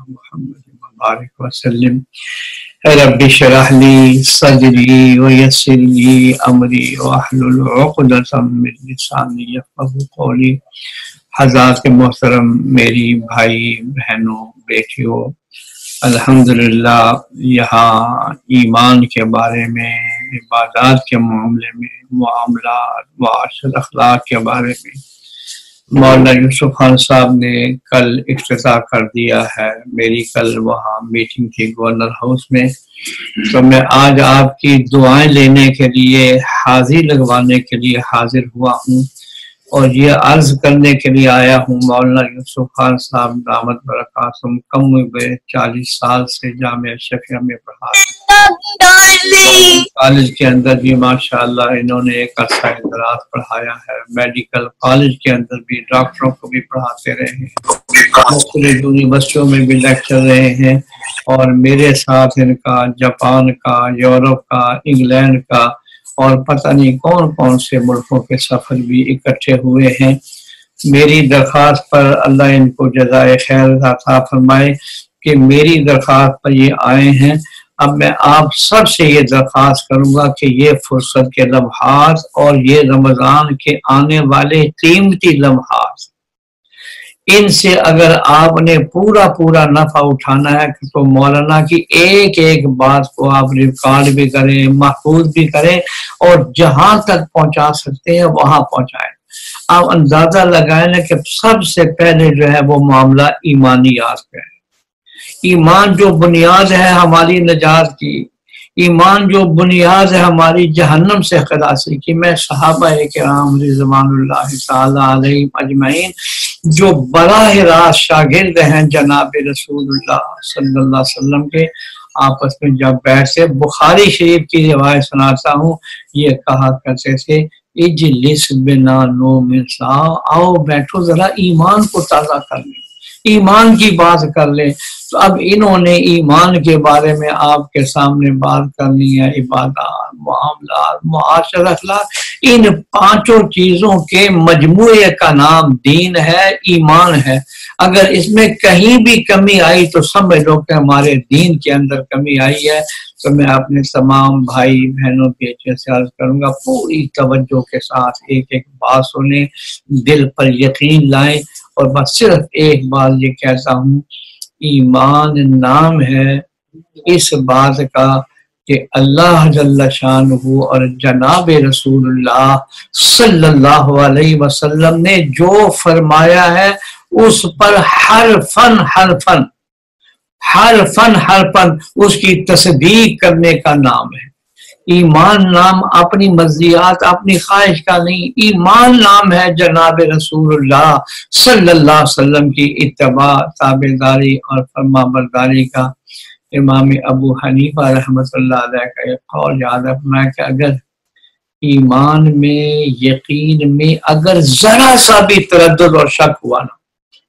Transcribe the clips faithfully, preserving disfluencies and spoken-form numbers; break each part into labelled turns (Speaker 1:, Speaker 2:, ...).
Speaker 1: محمد وبارک وسلم رب اشرح لی صدری ویسر لی امری واحلل عقدۃ من لسانی یفقہوا قولی۔ حضرات محترم، میری بھائی بہنوں بیٹیوں، الحمدللہ یہاں ایمان کے بارے میں، عبادات کے معاملے میں، معاملات، معاشرت، اخلاق کے بارے میں مولانا یوسف خان صاحب نے کل افتتاح کر دیا ہے۔ میری کل وہاں میٹنگ تھی گورنر ہاؤس میں، تو میں آج آپ کی دعائیں لینے کے لیے، حاضری لگوانے کے لیے حاضر ہوا ہوں اور یہ عرض کرنے کے لیے آیا ہوں۔ مولانا یوسف خان صاحب دامت برکاتہم کم عمر چالیس سال سے جامعہ شفیہ میں پڑھا کالج کے اندر بھی ماشاءاللہ انہوں نے ایک عرصہ دراز پڑھایا ہے، میڈیکل کالج کے اندر بھی ڈاکٹروں کو بھی پڑھاتے رہے ہیں، مختلف یونیورسٹیوں میں بھی لیکچر رہے ہیں، اور میرے ساتھ ان کا جاپان کا، یورپ کا، انگلینڈ کا اور پتہ نہیں کون کون سے ملکوں کے سفر بھی اکٹھے ہوئے ہیں۔ میری درخواست پر اللہ ان کو جزائے خیر عطا فرمائے کہ میری درخواست پر یہ آئے ہیں۔ اب میں آپ سب سے یہ درخواست کروں گا کہ یہ فرصت کے لمحات اور یہ رمضان کے آنے والے قیمتی لمحات، ان سے اگر آپ نے پورا پورا نفع اٹھانا ہے تو مولانا کی ایک ایک بات کو آپ ریکارڈ بھی کریں، محفوظ بھی کریں اور جہاں تک پہنچا سکتے ہیں وہاں پہنچائیں۔ آپ اندازہ لگائیں نا کہ سب سے پہلے جو ہے وہ معاملہ ایمانیات پہ ہے۔ ایمان جو بنیاد ہے ہماری نجات کی، ایمان جو بنیاد ہے ہماری جہنم سے خلاصی کی۔ میں صحابہ کرام رضوان اللہ تعالی علیہم اجمعین جو براہ راست شاگرد ہیں جناب رسول اللہ صلی اللہ علیہ وسلم کے، آپس میں جب بیٹھتے، بخاری شریف کی روایت سناتا ہوں، یہ کہا کرتے تھے اجلس بنا نؤمن سا، آؤ بیٹھو ذرا ایمان کو تازہ کر لیں، ایمان کی بات کر لیں۔ تو اب انہوں نے ایمان کے بارے میں آپ کے سامنے بات کرنی ہے، عبادات، معاملات، معاشرت، اخلاق، ان پانچوں چیزوں کے مجموعے کا نام دین ہے، ایمان ہے۔ اگر اس میں کہیں بھی کمی آئی تو سمجھ لو کہ ہمارے دین کے اندر کمی آئی ہے۔ تو میں اپنے تمام بھائی بہنوں کے اچھے سے عرض کروں گا پوری توجہ کے ساتھ ایک ایک بات سنیں، دل پر یقین لائیں، اور بس صرف ایک بات یہ کہتا ہوں، ایمان نام ہے اس بات کا کہ اللہ جل شانہ اور جناب رسول اللہ صلی اللہ علیہ وسلم نے جو فرمایا ہے اس پر حرفاً حرفاً حرفاً حرفاً اس کی تصدیق کرنے کا نام ہے۔ ایمان نام اپنی مزیات، اپنی خواہش کا نہیں، ایمان نام ہے جناب رسول اللہ صلی اللہ علیہ وسلم کی اتباع، تابعداری اور فرما برداری کا۔ امام ابو حنیفہ رحمۃ اللہ علیہ کا ایک قول یاد رکھنا ہے کہ اگر ایمان میں، یقین میں اگر ذرا سا بھی تردد اور شک ہوا نا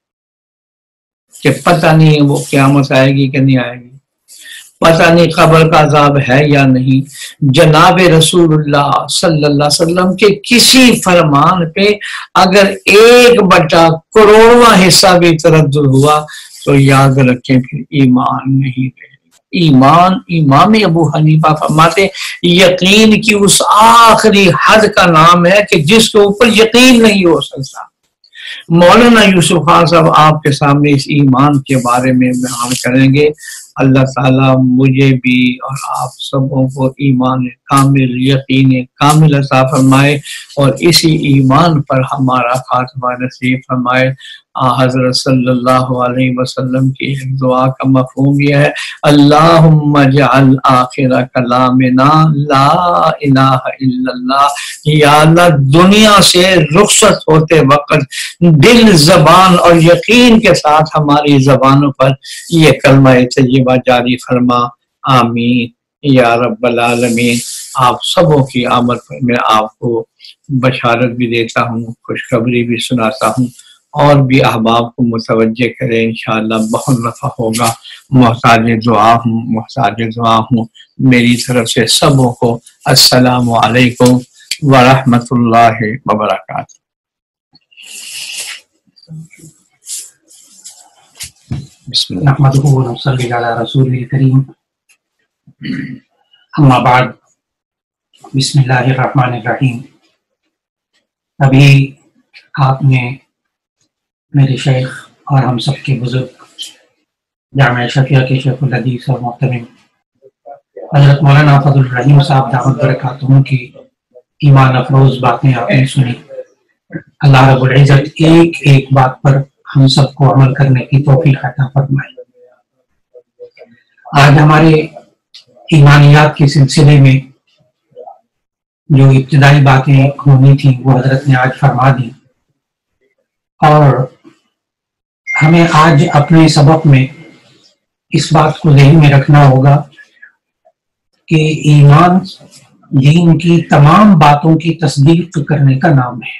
Speaker 1: کہ پتہ نہیں وہ قیامت آئے گی کہ نہیں آئے گی، پتہ نہیں قبر کا عذاب ہے یا نہیں، جناب رسول اللہ صلی اللہ علیہ وسلم کے کسی فرمان پہ اگر ایک بٹا کروڑواں حصہ بھی تردد ہوا تو یاد رکھیں پھر ایمان نہیں رہے گا۔ ایمان، امام ابو حنیفہ فرماتے یقین کی اس آخری حد کا نام ہے کہ جس کے اوپر یقین نہیں ہو سکتا۔ مولانا یوسف خان صاحب آپ کے سامنے اس ایمان کے بارے میں بیان کریں گے۔ اللہ تعالیٰ مجھے بھی اور آپ سبوں کو ایمان کامل، یقین کامل عطا فرمائے اور اسی ایمان پر ہمارا خاتمہ نصیب فرمائے۔ حضرت صلی اللہ علیہ وسلم کی دعا کا مفہوم یہ ہے، اللہم اجعل آخر کلامنا لا الہ الا اللہ۔ یا اللہ دنیا سے رخصت ہوتے وقت دل، زبان اور یقین کے ساتھ ہماری زبانوں پر یہ کلمہ طیبہ جاری فرما، آمین یا رب العالمین۔ آپ سبوں کی آمد پر میں آپ کو بشارت بھی دیتا ہوں، خوشخبری بھی سناتا ہوں، اور بھی احباب کو متوجہ کریں، انشاءاللہ بہت نفع ہوگا۔ محتاج دعا ہوں، محتاج دعا ہوں۔ میری طرف سے سبوں کو السلام علیکم ورحمۃ اللہ وبرکاتہ۔
Speaker 2: بسم اللہ نحمدہ و نصلی علی رسول الکریم اما بعد بسم اللہ الرحمن الرحیم۔ ابھی آپ نے میرے شیخ اور ہم سب کے بزرگ جامعہ شفیہ کے شیخ الحدیث اور محترم حضرت مولانا فضل الرحیم صاحب دامت برکاتہم کی ایمان افروز باتیں آپ نے سنی۔ اللہ رب العزت ایک ایک بات پر ہم سب کو عمل کرنے کی توفیق عطا فرمائے۔ آج ہمارے ایمانیات کے سلسلے میں جو ابتدائی باتیں ہونی تھیں وہ حضرت نے آج فرما دی، اور ہمیں آج اپنے سبق میں اس بات کو ذہن میں رکھنا ہوگا کہ ایمان دین کی تمام باتوں کی تصدیق کرنے کا نام ہے۔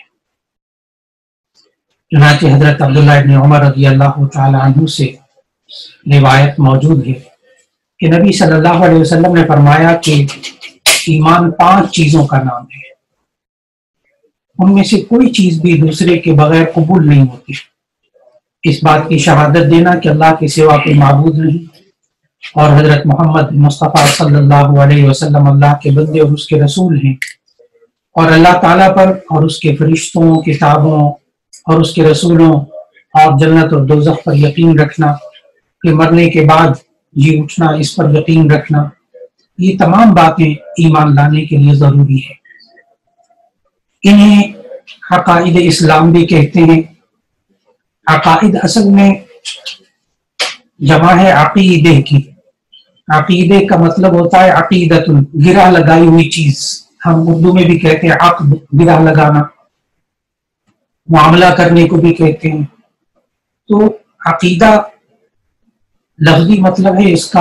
Speaker 2: چنانچہ حضرت عبداللہ ابن عمر رضی اللہ تعالی عنہ سے روایت موجود ہے کہ نبی صلی اللہ علیہ وسلم نے فرمایا کہ ایمان پانچ چیزوں کا نام ہے، ان میں سے کوئی چیز بھی دوسرے کے بغیر قبول نہیں ہوتی۔ اس بات کی شہادت دینا کہ اللہ کے سوا کوئی معبود نہیں، اور حضرت محمد مصطفیٰ صلی اللہ علیہ وسلم اللہ کے بندے اور اس کے رسول ہیں، اور اللہ تعالیٰ پر اور اس کے فرشتوں، کتابوں اور اس کے رسولوں اور جنت اور دوزخ پر یقین رکھنا، کہ مرنے کے بعد جی اٹھنا اس پر یقین رکھنا، یہ تمام باتیں ایمان لانے کے لیے ضروری ہے۔ انہیں عقائد اسلام بھی کہتے ہیں۔ عقائد اصل میں جمع ہے عقیدے کی۔ عقیدے کا مطلب ہوتا ہے عقیدت، گرہ لگائی ہوئی چیز۔ ہم اردو میں بھی کہتے ہیں عقد، گرہ لگانا، معاملہ کرنے کو بھی کہتے ہیں۔ تو عقیدہ لفظی مطلب ہے اس کا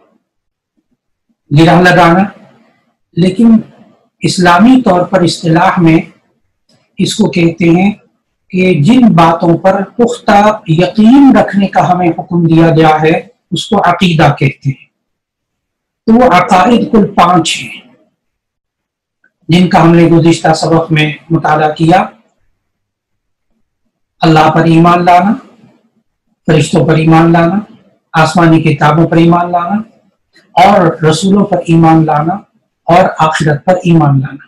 Speaker 2: گرہ لگانا، لیکن اسلامی طور پر اصطلاح میں اس کو کہتے ہیں کہ جن باتوں پر پختہ یقین رکھنے کا ہمیں حکم دیا گیا ہے اس کو عقیدہ کہتے ہیں۔ تو وہ عقائد کل پانچ ہیں جن کا ہم نے گزشتہ سبق میں مطالعہ کیا۔ اللہ پر ایمان لانا، فرشتوں پر ایمان لانا، آسمانی کتابوں پر ایمان لانا، اور رسولوں پر ایمان لانا، اور آخرت پر ایمان لانا۔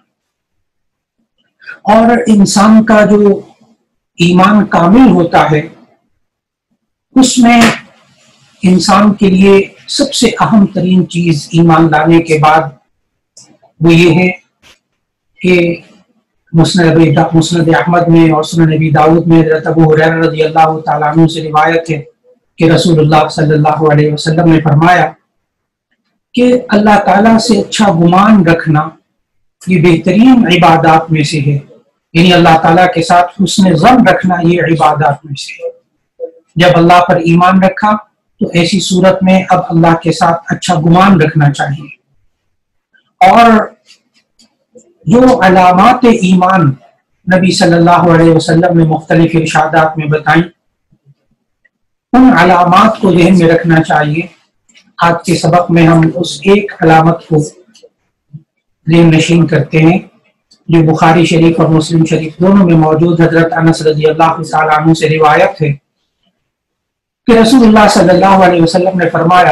Speaker 2: اور انسان کا جو ایمان کامل ہوتا ہے اس میں انسان کے لیے سب سے اہم ترین چیز ایمان لانے کے بعد وہ یہ ہے کہ مسند مسند احمد میں اور سنن نبی داؤد میں حضرت ابو ہریرہ رضی اللہ تعالیٰ عنہ سے روایت ہے کہ رسول اللہ صلی اللہ علیہ وسلم نے فرمایا کہ اللہ تعالیٰ سے اچھا گمان رکھنا یہ بہترین عبادات میں سے ہے، یعنی اللہ تعالیٰ کے ساتھ حسن ظن رکھنا یہ عبادات میں سے ہے۔ جب اللہ پر ایمان رکھا تو ایسی صورت میں اب اللہ کے ساتھ اچھا گمان رکھنا چاہیے۔ اور جو علامات ایمان نبی صلی اللہ علیہ وسلم نے مختلف ارشادات میں بتائیں، ان علامات کو ذہن میں رکھنا چاہیے۔ آج کے سبق میں ہم اس ایک علامت کو ذہن نشین کرتے ہیں جو بخاری شریف اور مسلم شریف دونوں میں موجود حضرت انس رضی اللہ تعالیٰ عنہ سے روایت ہے کہ رسول اللہ صلی اللہ علیہ وسلم نے فرمایا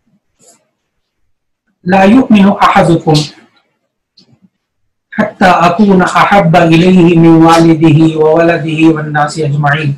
Speaker 2: لا یؤمن احدکم حتی اکون احب الیہ من والدہ وولدہ والناس اجمعین،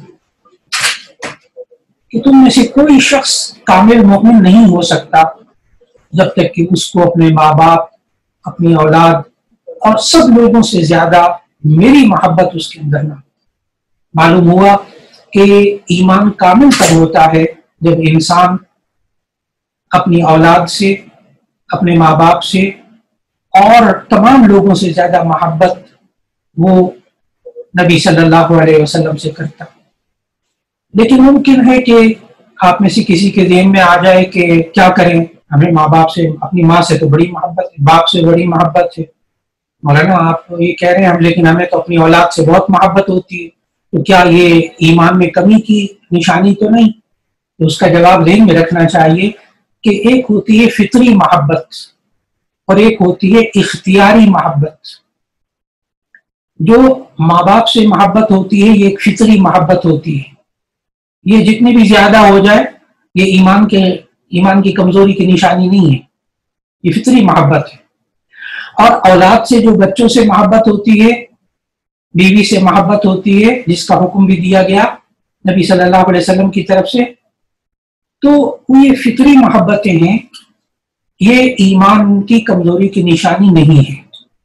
Speaker 2: کہ تم میں سے کوئی شخص کامل مومن نہیں ہو سکتا جب تک کہ اس کو اپنے ماں باپ، اپنی اولاد اور سب لوگوں سے زیادہ میری محبت اس کے اندر نہ۔ معلوم ہوا کہ ایمان کامل تب ہوتا ہے جب انسان اپنی اولاد سے، اپنے ماں باپ سے اور تمام لوگوں سے زیادہ محبت وہ نبی صلی اللہ علیہ وسلم سے کرتا۔ لیکن ممکن ہے کہ آپ میں سے کسی کے ذہن میں آ جائے کہ کیا کریں، ہمیں ماں باپ سے، اپنی ماں سے تو بڑی محبت ہے، باپ سے بڑی محبت ہے۔ مولانا آپ یہ کہہ رہے ہیں ہم، لیکن ہمیں تو اپنی اولاد سے بہت محبت ہوتی ہے، تو کیا یہ ایمان میں کمی کی نشانی تو نہیں؟ تو اس کا جواب ذہن میں رکھنا چاہیے کہ ایک ہوتی ہے فطری محبت اور ایک ہوتی ہے اختیاری محبت۔ جو ماں باپ سے محبت ہوتی ہے یہ ایک فطری محبت ہوتی ہے، یہ جتنی بھی زیادہ ہو جائے ये ईमान के ईमान की कमजोरी की निशानी नहीं है, ये फितरी मोहब्बत है। और औलाद से, जो बच्चों से मोहब्बत होती है, बीवी से मोहब्बत होती है, जिसका हुक्म भी दिया गया नबी सल्लल्लाहु अलैहि वसल्लम की तरफ से, तो ये फितरी मोहब्बतें हैं, ये ईमान की कमजोरी की निशानी नहीं है।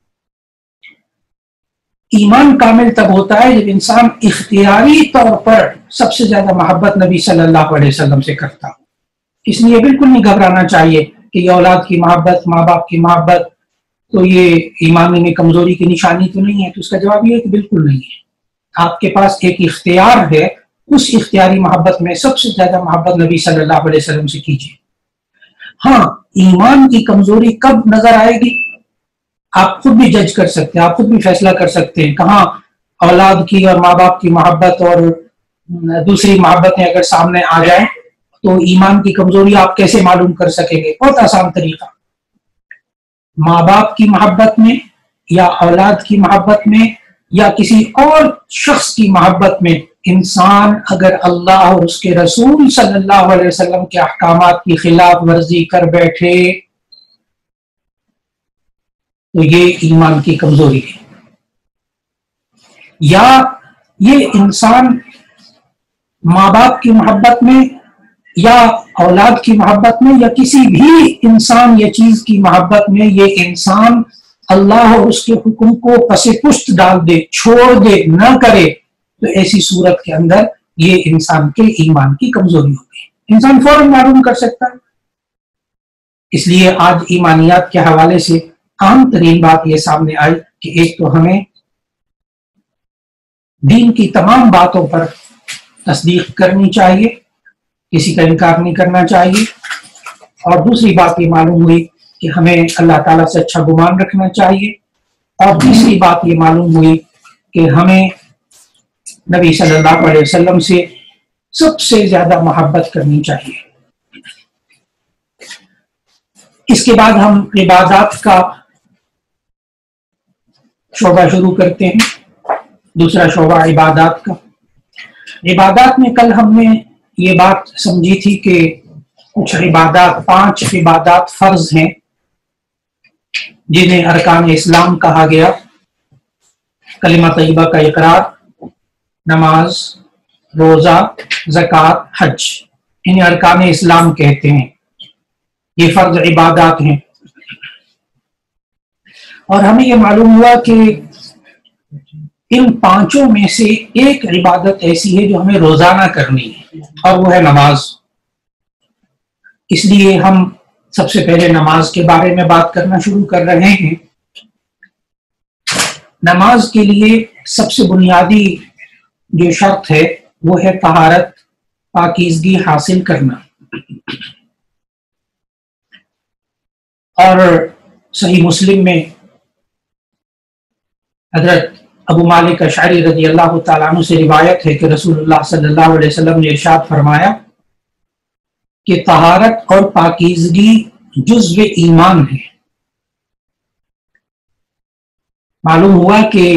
Speaker 2: ईमान कामिल तब होता है जब इंसान इख्तियारी तौर पर सबसे ज्यादा मोहब्बत नबी सल्लल्लाहु अलैहि वसल्लम से करता हो। इसलिए बिल्कुल नहीं घबराना चाहिए कि ये औलाद की मोहब्बत, माँ बाप की मोहब्बत, तो ये ईमान में कमजोरी की निशानी तो नहीं है। तो उसका जवाब ये है कि बिल्कुल नहीं है। आपके पास एक इख्तियार है, उस इख्तियारी मोहब्बत में सबसे ज्यादा मोहब्बत नबी सल्लल्लाहु अलैहि वसल्लम से कीजिए। हाँ, ईमान की कमजोरी कब नजर आएगी आप खुद भी जज कर सकते हैं, आप खुद भी फैसला कर सकते हैं। कहाँ औलाद की और माँ बाप की मोहब्बत और दूसरी मोहब्बतें अगर सामने आ जाए तो ईमान की कमजोरी आप कैसे मालूम कर सकेंगे? बहुत आसान तरीका, माँ बाप की मोहब्बत में या औलाद की मोहब्बत में या किसी और शख्स की मोहब्बत में इंसान अगर अल्लाह और उसके रसूल सल्लल्लाहु अलैहि वसल्लम के अहकामात की खिलाफ वर्जी कर बैठे तो ये ईमान की कमजोरी है। या ये इंसान माँ बाप की मोहब्बत में या औलाद की मोहब्बत में या किसी भी इंसान या चीज की मोहब्बत में ये इंसान अल्लाह और उसके हुक्म को पसे पुष्ट डाल दे, छोड़ दे, न करे, तो ऐसी सूरत के अंदर ये इंसान के ईमान की कमजोरी होगी। इंसान फौरन मालूम कर सकता है। इसलिए आज ईमानियात के हवाले से आम तरीन बात यह सामने आई कि एक तो हमें दीन की तमाम बातों पर तस्दीक करनी चाहिए, किसी का इनकार नहीं करना चाहिए। और दूसरी बात ये मालूम हुई कि हमें अल्लाह ताला से अच्छा गुमान रखना चाहिए। और तीसरी बात ये मालूम हुई कि हमें नबी सल्लल्लाहु अलैहि वसल्लम से सबसे ज्यादा मोहब्बत करनी चाहिए। इसके बाद हम इबादत का शोबा शुरू करते हैं। दूसरा शोबा इबादत का। इबादत में कल हमने ये बात समझी थी कि कुछ इबादत, पांच इबादत फर्ज हैं जिन्हें अरकान इस्लाम कहा गया। कलिमा तय्यबा का इकरार, नमाज, रोजा, ज़कात, हज, इन्हें अरकान इस्लाम कहते हैं। ये फर्ज इबादत हैं। और हमें ये मालूम हुआ कि इन पांचों में से एक इबादत ऐसी है जो हमें रोजाना करनी है, और वो है नमाज। इसलिए हम सबसे पहले नमाज के बारे में बात करना शुरू कर रहे हैं। नमाज के लिए सबसे बुनियादी जो शर्त है वो है तहारत, पाकीज़गी हासिल करना। और सही मुस्लिम में हजरत अबू मालिक अशअरी रज़ी अल्लाह तआला अन्हु से रिवायत है कि रसूलुल्लाह सल्लल्लाहु अलैहि वसल्लम ने इरशाद फरमाया कि तहारत और पाकीज़गी जुज़्व ईमान है। मालूम हुआ कि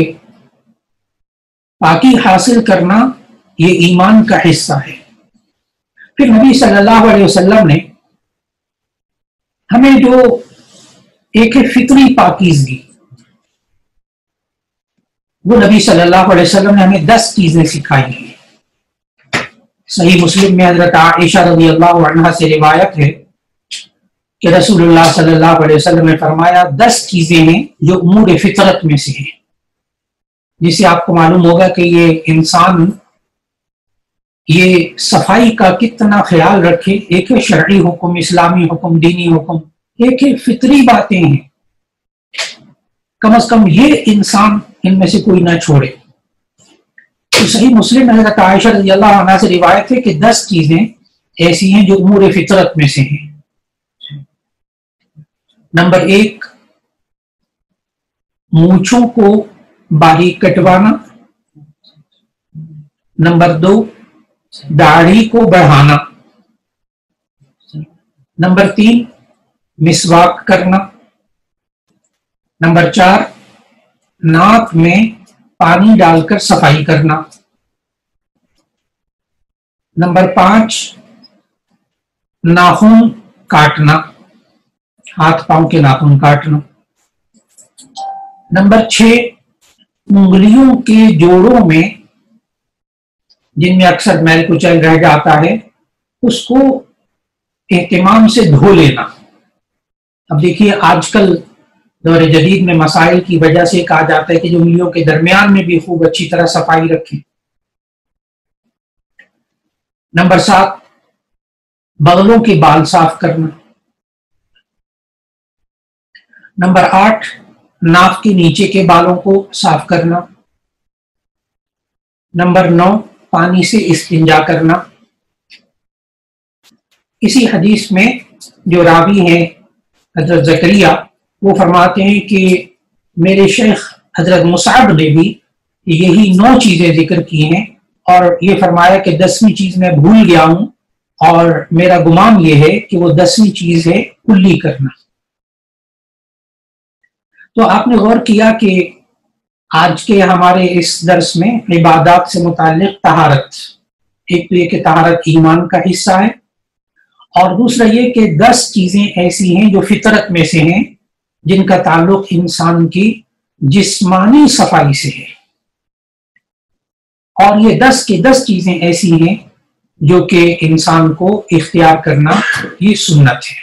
Speaker 2: पाकी हासिल करना ये ईमान का हिस्सा है। फिर नबी सल्लल्लाहु अलैहि वसल्लम ने हमें जो एक है फितरी पाकीज़गी, वो नबी सल्लल्लाहु अलैहि वसल्लम ने हमें दस चीजें सिखाई हैं। सही मुस्लिम में हजरत आयशा रज़ी अल्लाह अन्हा से रिवायत है कि रसूलुल्लाह सल्लल्लाहु अलैहि वसल्लम ने फरमाया दस चीजें हैं जो उमूर फितरत में से हैं, जिससे आपको मालूम होगा कि ये इंसान ये सफाई का कितना ख्याल रखे। एक है शरई हुक्म, इस्लामी हुक्म, दीनी हुक्म, एक है फितरी बातें हैं। कम अज कम ये इंसान इनमें से कोई ना छोड़े। तो सही मुस्लिम में हज़रत आयशा रज़ी अल्लाह अन्हा से रिवायत है कि दस चीजें ऐसी हैं जो उमूर फितरत में से हैं। नंबर एक, मूंछों को बारीक कटवाना। नंबर दो, दाढ़ी को बढ़ाना। नंबर तीन, मिसवाक करना। नंबर चार, नाक में पानी डालकर सफाई करना। नंबर पांच, नाखून काटना, हाथ पांव के नाखून काटना। नंबर छह, उंगलियों के जोड़ों में जिनमें अक्सर मैल कुचैल रह जाता है उसको एहतिमाम से धो लेना। अब देखिए आजकल दौर जदीद में मसाइल की वजह से कहा जाता है कि जो उंगलियों के दरमियान में भी खूब अच्छी तरह सफाई रखें। नंबर सात, बगलों के बाल साफ करना। नंबर आठ, नाक के नीचे के बालों को साफ करना। नंबर नौ, पानी से इस्तिंजा करना। इसी हदीस में जो रावी हैं हजरत जकरिया, वो फरमाते हैं कि मेरे शेख हजरत मुसाब ने भी यही नौ चीजें जिक्र की हैं और ये फरमाया कि दसवीं चीज मैं भूल गया हूं और मेरा गुमान ये है कि वो दसवीं चीज है कुल्ली करना। तो आपने गौर किया कि आज के हमारे इस दर्स में इबादत से मुताल्लिक तहारत, एक तो ये कि तहारत ईमान का हिस्सा है और दूसरा ये कि दस चीजें ऐसी हैं जो फितरत में से हैं जिनका ताल्लुक इंसान की जिस्मानी सफाई से है और ये दस की दस चीजें ऐसी हैं जो कि इंसान को इख्तियार करना ये सुन्नत है।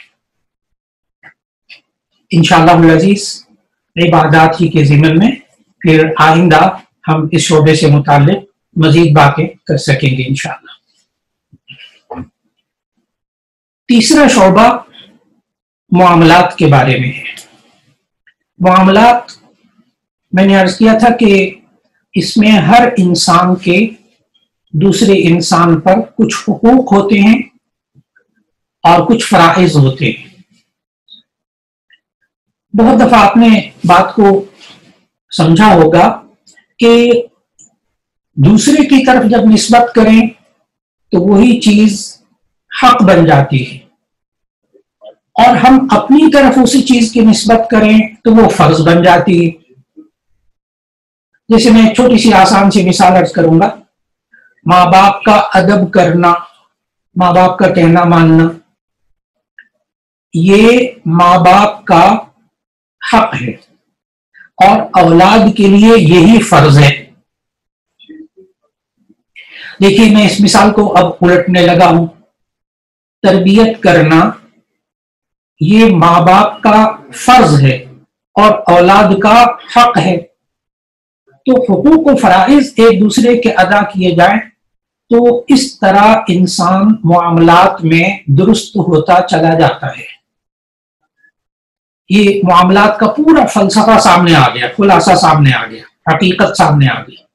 Speaker 2: इंशाअल्लाह अज़ीज़ इबादत ही के ज़िम्न में फिर आइंदा हम इस शोबे से मुताल्लिक मजीद बातें कर सकेंगे इंशाअल्लाह। तीसरा शोबा मुआमलात के बारे में है। मुआमलात मैंने अर्ज किया था कि इसमें हर इंसान के दूसरे इंसान पर कुछ हुकूक होते हैं और कुछ फराइज होते हैं। बहुत दफा आपने बात को समझा होगा कि दूसरे की तरफ जब निस्बत करें तो वही चीज हक बन जाती है और हम अपनी तरफ उसी चीज की निस्बत करें तो वो फर्ज बन जाती है। जैसे मैं छोटी सी आसान सी मिसाल अर्ज करूंगा, माँ बाप का अदब करना, माँ बाप का कहना मानना, ये माँ बाप का हक है और औलाद के लिए यही फर्ज है। देखिए मैं इस मिसाल को अब उलटने लगा हूं। तरबियत करना ये माँ बाप का फर्ज है और औलाद का हक है। तो हुकूक व फराइज एक दूसरे के अदा किए जाए तो इस तरह इंसान मुआमलात में दुरुस्त होता चला जाता है। ये मुआमलात का पूरा फलसफा सामने आ गया, खुलासा सामने आ गया, हकीकत सामने आ गई।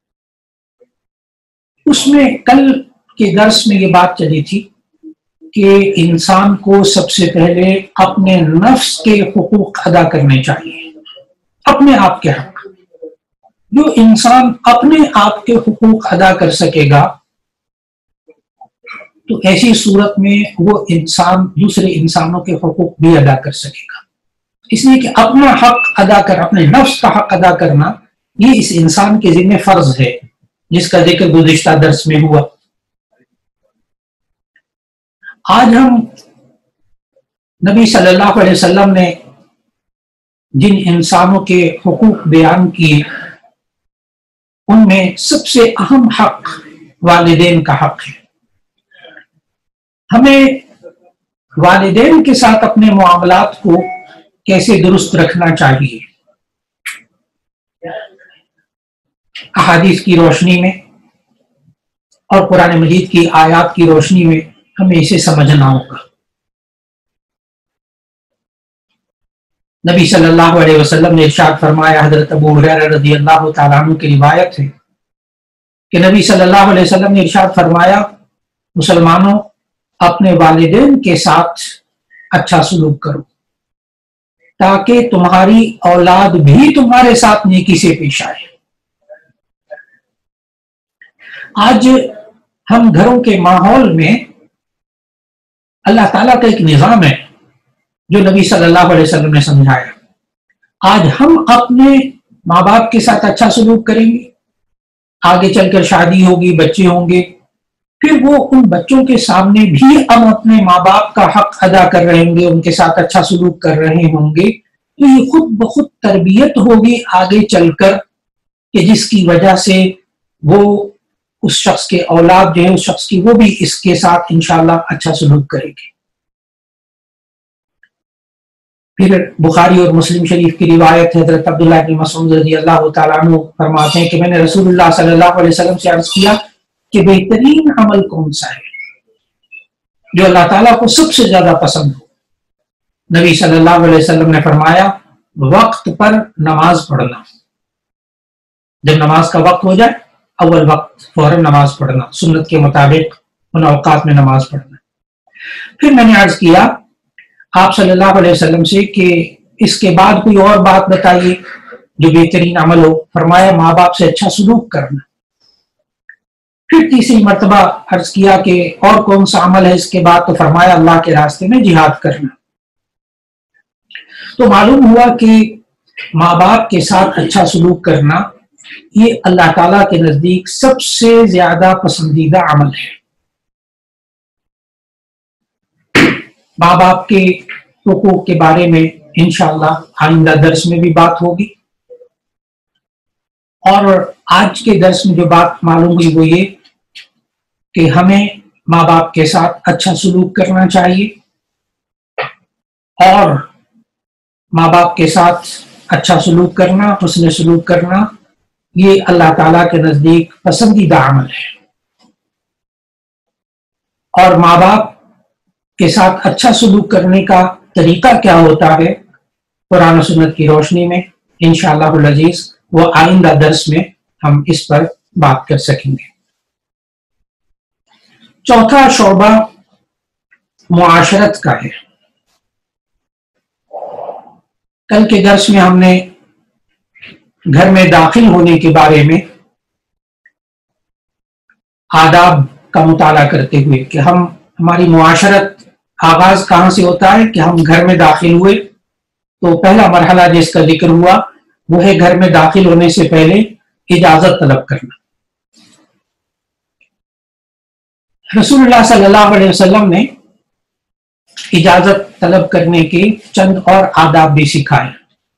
Speaker 2: उसमें कल के दर्स में ये बात चली थी कि इंसान को सबसे पहले अपने नफ्स के हुकूक अदा करने चाहिए, अपने आप के हक। जो इंसान अपने आप के हुकूक अदा कर सकेगा तो ऐसी सूरत में वो इंसान दूसरे इंसानों के हुकूक भी अदा कर सकेगा। इसलिए कि अपना हक अदा कर, अपने नफ्स का हक अदा करना ये इस इंसान के जिम्मे फर्ज है, जिसका जिक्र गुज़िश्ता दर्स में हुआ। आज हम नबी सल्लल्लाहु अलैहि वसल्लम ने जिन इंसानों के हुकूक बयान किए उनमें सबसे अहम हक वालिदैन का हक है। हमें वालिदैन के साथ अपने मुआमलात को कैसे दुरुस्त रखना चाहिए, अहादीस की रोशनी में और कुरान मजीद की आयत की रोशनी में हमें इसे समझना होगा। नबी सल्लल्लाहु अलैहि वसल्लम ने इरशाद फरमाया, हजरत अबू हुरैरा रज़ियल्लाहु तआला अन्हु की रिवायत है कि नबी सल्लल्लाहु अलैहि वसल्लम ने इरशाद फरमाया, मुसलमानों अपने वालिदैन के साथ अच्छा सलूक करो ताकि तुम्हारी औलाद भी तुम्हारे साथ नेकी से पेश आए। आज हम घरों के माहौल में अल्लाह ताला का एक निजाम है जो नबी सल्लल्लाहु अलैहि वसल्लम ने समझाया। आज हम अपने माँ बाप के साथ अच्छा सलूक करेंगे, आगे चलकर शादी होगी, बच्चे होंगे, پھر وہ ان بچوں کے سامنے بھی ہم اپنے ماں باپ کا حق ادا کر رہے ہوں گے، ان کے ساتھ اچھا سلوک کر رہے ہوں گے، تو یہ خود بخود تربیت ہوگی آگے چل کر کہ جس کی وجہ سے وہ اس شخص کے اولاد جو ہے اس شخص کی وہ بھی اس کے ساتھ انشاءاللہ اچھا سلوک کرے گی۔ پھر بخاری اور مسلم شریف کی روایت ہے، حضرت عبداللہ بن مسعود رضی اللہ تعالیٰ عنہ فرماتے ہیں کہ میں نے رسول اللہ صلی اللہ علیہ وسلم سے عرض کیا کہ بہترین عمل کون سا ہے جو اللہ تعالیٰ کو سب سے زیادہ پسند ہو؟ نبی صلی اللہ علیہ وسلم نے فرمایا وقت پر نماز پڑھنا، جب نماز کا وقت ہو جائے اول وقت فوراً نماز پڑھنا، سنت کے مطابق ان اوقات میں نماز پڑھنا۔ پھر میں نے عرض کیا آپ صلی اللہ علیہ وسلم سے کہ اس کے بعد کوئی اور بات بتائیے جو بہترین عمل ہو۔ فرمایا ماں باپ سے اچھا سلوک کرنا۔ پھر تیسری مرتبہ عرض کیا کہ اور کون سا عمل ہے اس کے بعد؟ تو فرمایا اللہ کے راستے میں جہاد کرنا۔ تو معلوم ہوا کہ ماں باپ کے ساتھ اچھا سلوک کرنا یہ اللہ تعالیٰ کے نزدیک سب سے زیادہ پسندیدہ عمل ہے۔ ماں باپ کے حقوق کے بارے میں انشاءاللہ آئندہ درس میں بھی بات ہوگی، اور آج کے درس میں جو بات معلوم ہوئی وہ یہ کہ ہمیں ماں باپ کے ساتھ اچھا سلوک کرنا چاہیے، اور ماں باپ کے ساتھ اچھا سلوک کرنا، حسن سلوک کرنا یہ اللہ تعالیٰ کے نزدیک پسندیدہ عمل ہے۔ اور ماں باپ کے ساتھ اچھا سلوک کرنے کا طریقہ کیا ہوتا ہے قرآن و سنت کی روشنی میں انشاءاللہ العزیز وہ آئندہ درس میں ہم اس پر بات کر سکیں گے۔ چوتھا شعبہ معاشرت کا ہے۔ کل کے درس میں ہم نے گھر میں داخل ہونے کے بارے میں آداب کا مطالعہ کرتے ہوئے کہ ہم ہماری معاشرت آغاز کہاں سے ہوتا ہے کہ ہم گھر میں داخل ہوئے، تو پہلا مرحلہ جس کا ذکر ہوا وہ ہے گھر میں داخل ہونے سے پہلے اجازت طلب کرنا۔ رسول اللہ صلی اللہ علیہ وسلم نے اجازت طلب کرنے کے چند اور آداب بھی سکھائے۔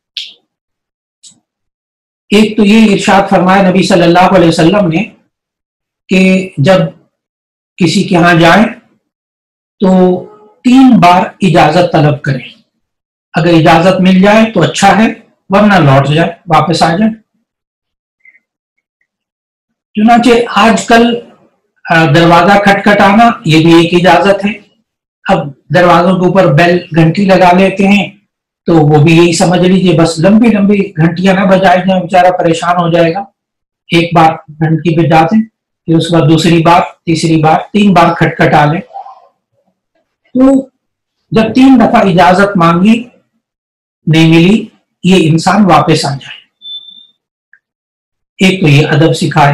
Speaker 2: ایک تو یہ ارشاد فرمایا نبی صلی اللہ علیہ وسلم نے کہ جب کسی کے ہاں جائیں تو تین بار اجازت طلب کریں، اگر اجازت مل جائے تو اچھا ہے ورنہ لوٹ جائے، واپس آ جائے۔ چنانچہ آج کل دروازہ کھٹکھٹانا یہ بھی ایک اجازت ہے۔ اب دروازوں کے اوپر بیل گھنٹی لگا لیتے ہیں تو وہ بھی یہی سمجھ لیجیے بس لمبی لمبی گھنٹیاں نہ بجائی جائیں، بیچارہ پریشان ہو جائے گا۔ ایک بار گھنٹی پہ جاتے ہیں، پھر اس کے بعد دوسری بار، تیسری بار، تین بار کھٹکھٹا لیں۔ تو جب تین دفعہ اجازت مانگی نہیں ملی یہ انسان واپس آ جائے۔ ایک تو یہ ادب سکھایا،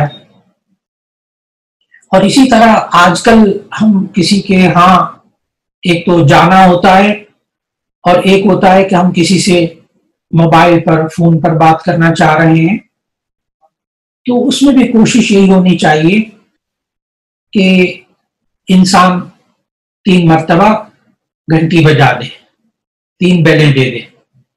Speaker 2: اور اسی طرح آج کل ہم کسی کے ہاں ایک تو جانا ہوتا ہے اور ایک ہوتا ہے کہ ہم کسی سے موبائل پر فون پر بات کرنا چاہ رہے ہیں، تو اس میں بھی کوشش یہی ہونی چاہیے کہ انسان تین مرتبہ گھنٹی بجا دے، تین بیلیں دے دے،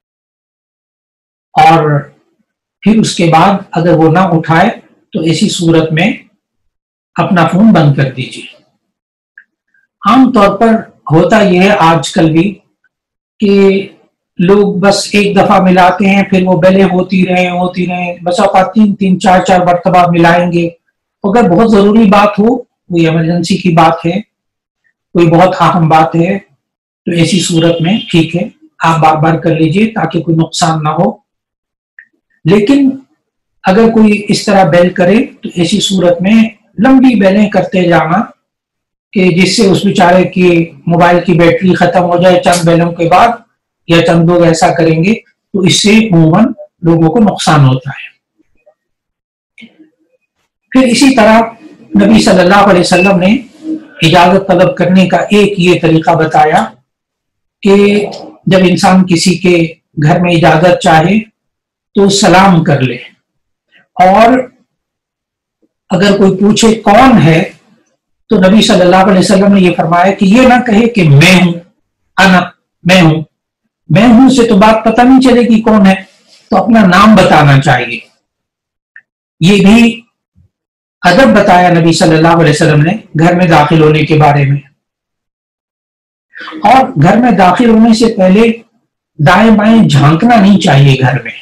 Speaker 2: اور پھر اس کے بعد اگر وہ نہ اٹھائے تو ایسی صورت میں اپنا فون بند کر دیجیے۔ عام طور پر ہوتا یہ ہے آج کل بھی کہ لوگ بس ایک دفعہ ملاتے ہیں، پھر وہ بیلیں ہوتی رہیں ہوتی رہیں بس اوقات تین تین چار چار مرتبہ ملائیں گے۔ اگر بہت ضروری بات ہو، کوئی ایمرجنسی کی بات ہے، کوئی بہت اہم بات ہے، تو ایسی صورت میں ٹھیک ہے آپ بار بار کر لیجئے تاکہ کوئی نقصان نہ ہو۔ لیکن اگر کوئی اس طرح بیل کرے تو ایسی صورت میں لمبی بیلیں کرتے جانا کہ جس سے اس بیچارے کی موبائل کی بیٹری ختم ہو جائے چند بیلوں کے بعد، یا چند لوگ ایسا کریں گے تو اس سے عموماً لوگوں کو نقصان ہوتا ہے۔ پھر اسی طرح نبی صلی اللہ علیہ وسلم نے اجازت طلب کرنے کا ایک یہ طریقہ بتایا کہ جب انسان کسی کے گھر میں اجازت چاہے تو سلام کر لے، اور اگر کوئی پوچھے کون ہے تو نبی صلی اللہ علیہ وسلم نے یہ فرمایا کہ یہ نہ کہے کہ میں ہوں، انا میں ہوں میں ہوں سے تو بات پتہ نہیں چلے گی کون ہے، تو اپنا نام بتانا چاہیے۔ یہ بھی ادب بتایا نبی صلی اللہ علیہ وسلم نے گھر میں داخل ہونے کے بارے میں۔ اور گھر میں داخل ہونے سے پہلے دائیں بائیں جھانکنا نہیں چاہیے گھر میں،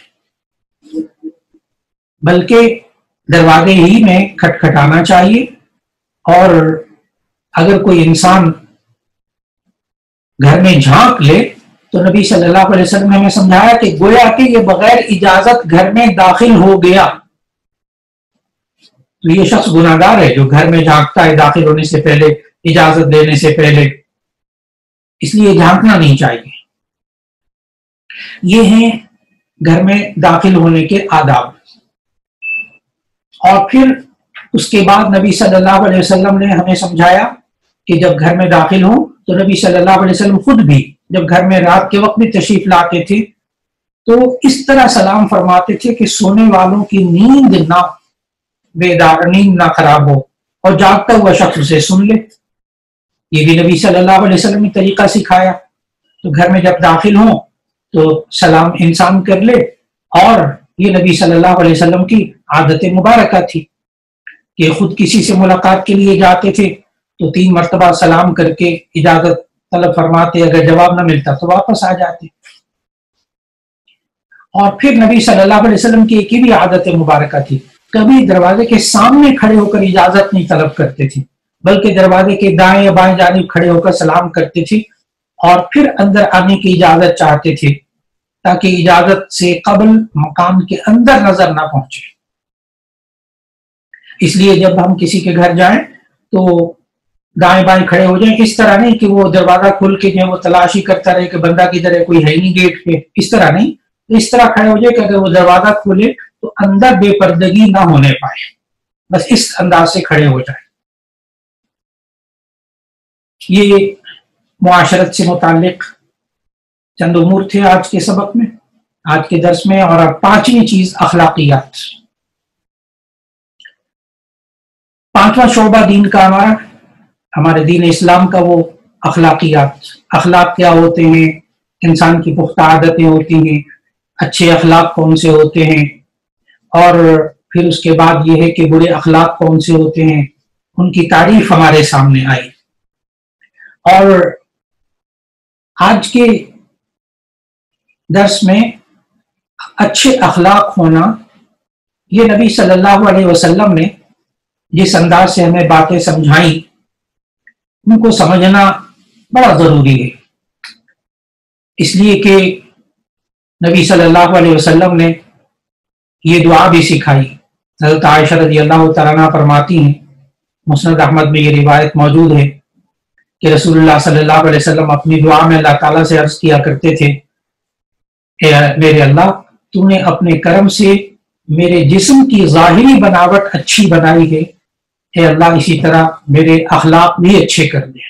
Speaker 2: بلکہ دروازے ہی میں کھٹکھٹانا چاہیے۔ اور اگر کوئی انسان گھر میں جھانک لے تو نبی صلی اللہ علیہ وسلم نے ہمیں سمجھایا کہ گویا کہ یہ بغیر اجازت گھر میں داخل ہو گیا، تو یہ شخص گناہگار ہے جو گھر میں جھانکتا ہے داخل ہونے سے پہلے، اجازت دینے سے پہلے، اس لیے جھانکنا نہیں چاہیے۔ یہ ہیں گھر میں داخل ہونے کے آداب۔ اور پھر اس کے بعد نبی صلی اللہ علیہ وسلم نے ہمیں سمجھایا کہ جب گھر میں داخل ہوں تو نبی صلی اللہ علیہ وسلم خود بھی جب گھر میں رات کے وقت بھی تشریف لاتے تھے تو اس طرح سلام فرماتے تھے کہ سونے والوں کی نیند نہ بیدار نیند نہ خراب ہو اور جاگتا ہوا شخص اسے سن لے۔ یہ بھی نبی صلی اللہ علیہ وسلم نے طریقہ سکھایا۔ تو گھر میں جب داخل ہوں تو سلام انسان کر لے، اور یہ نبی صلی اللہ علیہ وسلم کی عادت مبارکہ تھی کہ خود کسی سے ملاقات کے لیے جاتے تھے تو تین مرتبہ سلام کر کے اجازت طلب فرماتے، اگر جواب نہ ملتا تو واپس آ جاتے۔ اور پھر نبی صلی اللہ علیہ وسلم کی ایک بھی عادت مبارکہ تھی، کبھی دروازے کے سامنے کھڑے ہو کر اجازت نہیں طلب کرتے تھے، بلکہ دروازے کے دائیں یا بائیں جانب کھڑے ہو کر سلام کرتے تھے اور پھر اندر آنے کی اجازت چاہتے تھے تاکہ اجازت سے قبل مکان کے اندر نظر نہ پہنچے۔ اس لیے جب ہم کسی کے گھر جائیں تو دائیں بائیں کھڑے ہو جائیں، اس طرح نہیں کہ وہ دروازہ کھول کے جو ہے وہ تلاشی کرتا رہے کہ بندہ کی طرح کوئی ہے نہیں گیٹ پہ، اس طرح نہیں، اس طرح کھڑے ہو جائے کہ اگر وہ دروازہ کھولے تو اندر بے پردگی نہ ہونے پائے، بس اس انداز سے کھڑے ہو جائیں۔ یہ معاشرت سے متعلق چند امور تھے آج کے سبق میں، آج کے درس میں۔ اور اب پانچویں چیز اخلاقیات، پانچواں شعبہ دین کا ہمارا ہمارے دین اسلام کا وہ اخلاقیات۔ اخلاق کیا ہوتے ہیں؟ انسان کی پختہ عادتیں ہوتی ہیں، اچھے اخلاق کون سے ہوتے ہیں، اور پھر اس کے بعد یہ ہے کہ برے اخلاق کون سے ہوتے ہیں، ان کی تعریف ہمارے سامنے آئی۔ اور آج کے درس میں اچھے اخلاق ہونا، یہ نبی صلی اللہ علیہ وسلم نے جس انداز سے ہمیں باتیں سمجھائیں ان کو سمجھنا بڑا ضروری ہے، اس لیے کہ نبی صلی اللہ علیہ وسلم نے یہ دعا بھی سکھائی۔ حضرت عائشہ رضی اللہ تعالیٰ عنہ فرماتی ہیں، مسند احمد میں یہ روایت موجود ہے کہ رسول اللہ صلی اللہ علیہ وسلم اپنی دعا میں اللہ تعالیٰ سے عرض کیا کرتے تھے، اے میرے اللہ، تو نے اپنے کرم سے میرے جسم کی ظاہری بناوٹ اچھی بنائی ہے، اے اللہ اسی طرح میرے اخلاق بھی اچھے کر دے۔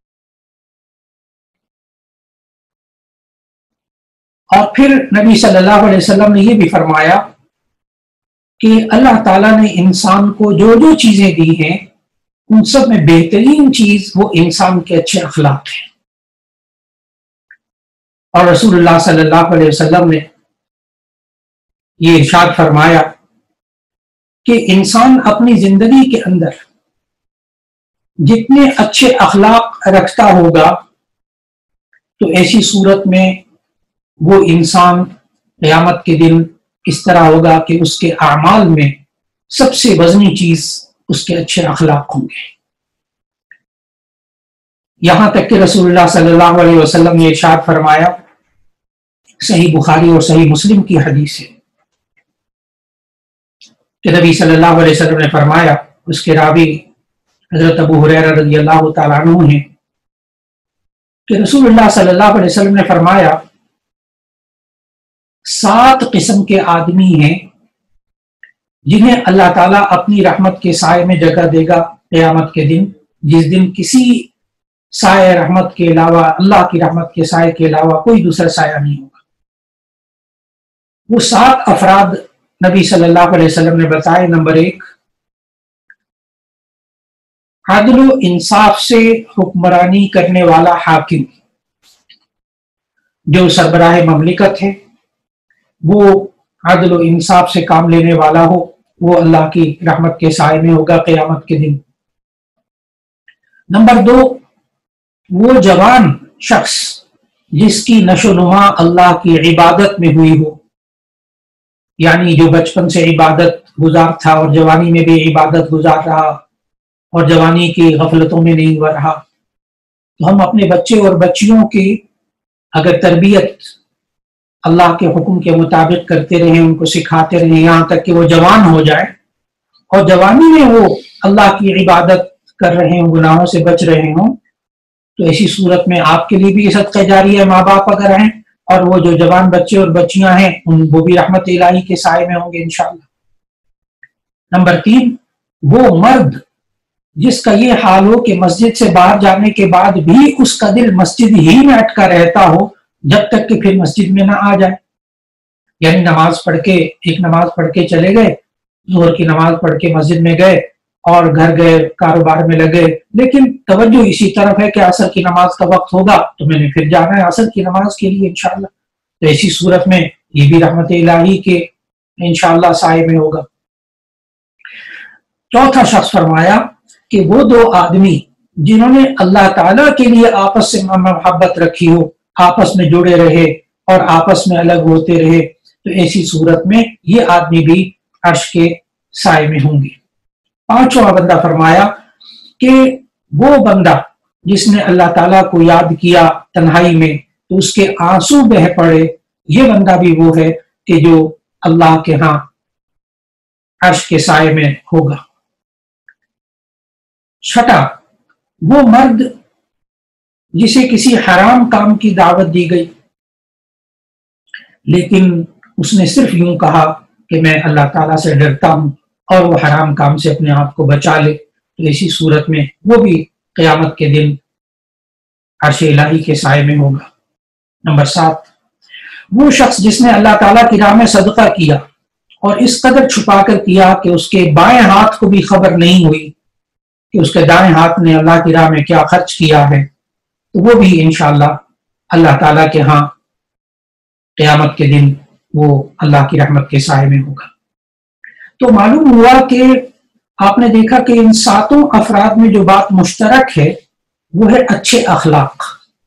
Speaker 2: اور پھر نبی صلی اللہ علیہ وسلم نے یہ بھی فرمایا کہ اللہ تعالیٰ نے انسان کو جو جو چیزیں دی ہیں ان سب میں بہترین چیز وہ انسان کے اچھے اخلاق ہیں۔ اور رسول اللہ صلی اللہ علیہ وسلم نے یہ ارشاد فرمایا کہ انسان اپنی زندگی کے اندر جتنے اچھے اخلاق رکھتا ہوگا تو ایسی صورت میں وہ انسان قیامت کے دن اس طرح ہوگا کہ اس کے اعمال میں سب سے وزنی چیز اس کے اچھے اخلاق ہوں گے۔ یہاں تک کہ رسول اللہ صلی اللہ علیہ وسلم نے ارشاد فرمایا، صحیح بخاری اور صحیح مسلم کی حدیث ہے کہ نبی صلی اللہ علیہ وسلم نے فرمایا، اس کے راوی حضرت ابو ہریرہ رضی اللہ تعالیٰ عنہ ہیں کہ رسول اللہ صلی اللہ علیہ وسلم نے فرمایا، سات قسم کے آدمی ہیں جنہیں اللہ تعالیٰ اپنی رحمت کے سائے میں جگہ دے گا قیامت کے دن، جس دن کسی سائے رحمت کے علاوہ، اللہ کی رحمت کے سائے کے علاوہ کوئی دوسرا سایہ نہیں ہوگا۔ وہ سات افراد نبی صلی اللہ علیہ وسلم نے بتائے۔ نمبر ایک، عدل و انصاف سے حکمرانی کرنے والا حاکم جو سربراہ مملکت ہے وہ عدل و انصاف سے کام لینے والا ہو، وہ اللہ کی رحمت کے سائے میں ہوگا قیامت کے دن۔ نمبر دو، وہ جوان شخص جس کی نشو نما اللہ کی عبادت میں ہوئی ہو، یعنی جو بچپن سے عبادت گزار تھا اور جوانی میں بھی عبادت گزار رہا اور جوانی کی غفلتوں میں نہیں ہوا رہا، تو ہم اپنے بچے اور بچیوں کی اگر تربیت اللہ کے حکم کے مطابق کرتے رہیں، ان کو سکھاتے رہیں یہاں تک کہ وہ جوان ہو جائے اور جوانی میں وہ اللہ کی عبادت کر رہے ہوں، گناہوں سے بچ رہے ہوں، تو ایسی صورت میں آپ کے لیے بھی صدقہ جاری ہے، ماں باپ اگر ہیں، اور وہ جو جوان بچے اور بچیاں ہیں ان وہ بھی رحمت الہی کے سائے میں ہوں گے انشاءاللہ۔ نمبر تین، وہ مرد جس کا یہ حال ہو کہ مسجد سے باہر جانے کے بعد بھی اس کا دل مسجد ہی میں اٹکا رہتا ہو جب تک کہ پھر مسجد میں نہ آ جائے، یعنی نماز پڑھ کے ایک نماز پڑھ کے چلے گئے، ظہر کی نماز پڑھ کے مسجد میں گئے اور گھر گئے، کاروبار میں لگے، لیکن توجہ اسی طرف ہے کہ عصر کی نماز کا وقت ہوگا تو میں نے پھر جانا ہے عصر کی نماز کے لیے انشاءاللہ، تو ایسی صورت میں یہ بھی رحمت الہی کے انشاءاللہ سائے میں ہوگا۔ چوتھا شخص فرمایا کہ وہ دو آدمی جنہوں نے اللہ تعالیٰ کے لیے آپس سے محبت رکھی ہو، آپس میں جڑے رہے اور آپس میں الگ ہوتے رہے، تو ایسی صورت میں یہ آدمی بھی عرش کے سائے میں ہوں گے۔ پانچواں بندہ فرمایا کہ وہ بندہ جس نے اللہ تعالیٰ کو یاد کیا تنہائی میں تو اس کے آنسو بہہ پڑے، یہ بندہ بھی وہ ہے کہ جو اللہ کے ہاں عرش کے سائے میں ہوگا۔ چھٹا، وہ مرد جسے کسی حرام کام کی دعوت دی گئی لیکن اس نے صرف یوں کہا کہ میں اللہ تعالیٰ سے ڈرتا ہوں اور وہ حرام کام سے اپنے آپ کو بچا لے، تو ایسی صورت میں وہ بھی قیامت کے دن عرش الہی کے سائے میں ہوگا۔ نمبر سات، وہ شخص جس نے اللہ تعالیٰ کی راہ میں صدقہ کیا اور اس قدر چھپا کر کیا کہ اس کے بائیں ہاتھ کو بھی خبر نہیں ہوئی کہ اس کے دائیں ہاتھ نے اللہ کی راہ میں کیا خرچ کیا ہے، تو وہ بھی انشاءاللہ اللہ تعالیٰ کے ہاں قیامت کے دن وہ اللہ کی رحمت کے سائے میں ہوگا۔ تو معلوم ہوا کہ آپ نے دیکھا کہ ان ساتوں افراد میں جو بات مشترک ہے وہ ہے اچھے اخلاق،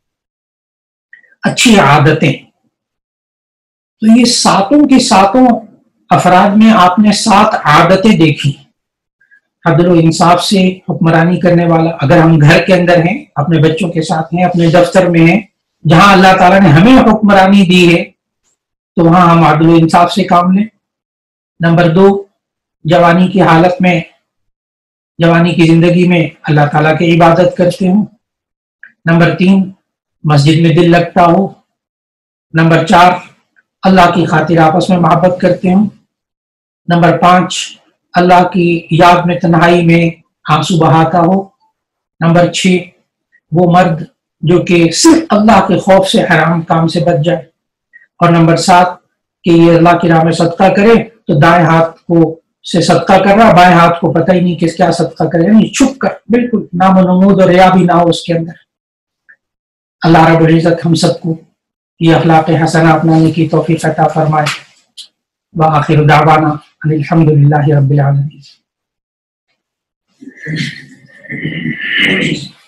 Speaker 2: اچھی عادتیں۔ تو یہ ساتوں کی ساتوں افراد میں آپ نے سات عادتیں دیکھی، عدل و انصاف سے حکمرانی کرنے والا، اگر ہم گھر کے اندر ہیں، اپنے بچوں کے ساتھ ہیں، اپنے دفتر میں ہیں، جہاں اللہ تعالیٰ نے ہمیں حکمرانی دی ہے تو وہاں ہم عدل و انصاف سے کام لیں۔ نمبر دو، جوانی کی حالت میں، جوانی کی زندگی میں اللہ تعالیٰ کی عبادت کرتے ہوں۔ نمبر تین، مسجد میں دل لگتا ہو۔ نمبر چار، اللہ کی خاطر آپس میں محبت کرتے ہوں۔ نمبر پانچ، اللہ کی یاد میں تنہائی میں آنسو بہاتا ہو۔ نمبر چھ، وہ مرد جو کہ صرف اللہ کے خوف سے حرام کام سے بچ جائے۔ اور نمبر سات، کہ یہ اللہ کی راہ میں صدقہ کرے تو دائیں ہاتھ کو سے صدقہ کر رہا، بائیں ہاتھ کو پتہ ہی نہیں کس کیا صدقہ کرے، یعنی چھپ کر، بالکل نام و نمود اور ریا بھی نہ ہو اس کے اندر۔ اللہ رب العزت ہم سب کو یہ اخلاق حسنہ اپنانے کی توفیق عطا فرمائے۔ وآخر دعوانا ان الحمد للہ رب العالمین۔